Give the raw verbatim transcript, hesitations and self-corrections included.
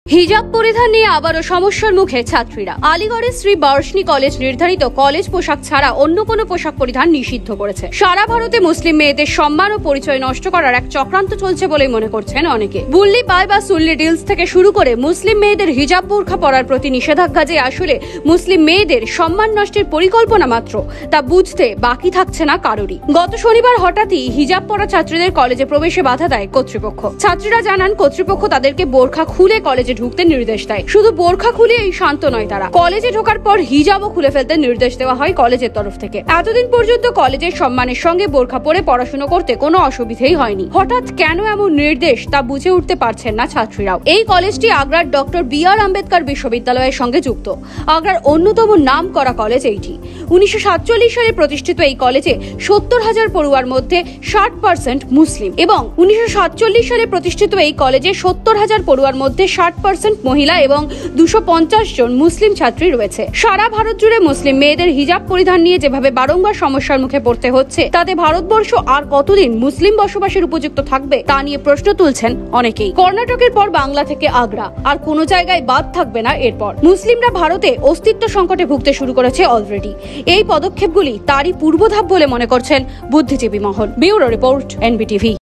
হিজাব পরিধান নিয়ে আবারও সমস্যার মুখে ছাত্রীরা। আলিগড়ের শ্রী বর্ষণী কলেজ নির্ধারিত কলেজ পোশাক ছাড়া অন্য কোনো পোশাক পরিধান নিষিদ্ধ করেছে। সারা ভারতে মুসলিম মেয়েদের সম্মান ও পরিচয় নষ্ট করার এক চক্রান্ত চলছে বলে মনে করছেন অনেকে। বুল্লি পাই বা সুল্লি ডিলস থেকে শুরু করে মুসলিম মেয়েদের হিজাব বোরখা পরার প্রতি নিষেধাজ্ঞা যে আসলে মুসলিম মেয়েদের সম্মান নষ্টের পরিকল্পনা মাত্র, তা বুঝতে বাকি থাকছে না কারোরই। গত শনিবার হঠাৎই হিজাব পরা ছাত্রীদের কলেজে প্রবেশে বাধা দেয় কর্তৃপক্ষ। ছাত্রীরা জানান কর্তৃপক্ষ তাদেরকে বোরখা খুলে কলেজে ঢুকতে নির্দেশ দেয়। শুধু বোরখা খুলে এই শান্ত নয়, তারা কলেজে ঢোকার পর হিজাবও খুলে ফেলতে নির্দেশ দেওয়া হয় কলেজের তরফ থেকে। এতদিন পর্যন্ত কলেজের সম্মানের সঙ্গে বোরখা পরে পড়াশোনা করতে কোনো অসুবিধেই হয়নি। হঠাৎ কেন এমন নির্দেশ তা বুঝে উঠতে পারছেন না ছাত্রীরাও। এই কলেজটি আগ্রার ডক্টর বি আর আম্বেদকর বিশ্ববিদ্যালয়ের সঙ্গে যুক্ত। আগ্রার অন্যতম নাম করা কলেজ এইটি। উনিশশো সাতচল্লিশ সালে প্রতিষ্ঠিত এই কলেজে সত্তর হাজার পড়ুয়ার মধ্যে ষাট পার্সেন্ট মুসলিম এবং উনিশশো সাতচল্লিশ সালে প্রতিষ্ঠিত এই কলেজে সত্তর হাজার পড়ুয়ার মধ্যে ষাট পার্সেন্ট মহিলা এবং দুশো পঞ্চাশ জন মুসলিম ছাত্রী রয়েছে। সারা ভারত জুড়ে মুসলিম মেয়েদের হিজাব পরিধান নিয়ে যেভাবে বারংবার সমস্যার মুখে পড়তে হচ্ছে, তাতে ভারতবর্ষ আর কতদিন মুসলিম বসবাসের উপযুক্ত থাকবে তা নিয়ে প্রশ্ন তুলছেন অনেকেই। কর্ণাটকের পর বাংলা থেকে আগ্রা, আর কোনো জায়গায় বাদ থাকবে না এরপর। মুসলিমরা ভারতে অস্তিত্ব সংকটে ভুগতে শুরু করেছে অলরেডি। এই পদক্ষেপগুলি তারই পূর্বধাপ বলে মনে করছেন বুদ্ধিজীবী মহল। Bureau report, NBTV.